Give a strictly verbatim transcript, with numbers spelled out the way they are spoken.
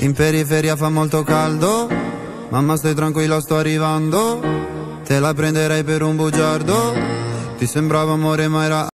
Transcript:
In periferia fa molto caldo, mamma stai tranquilla sto arrivando. Te la prenderei per un bugiardo, ti sembrava amore ma era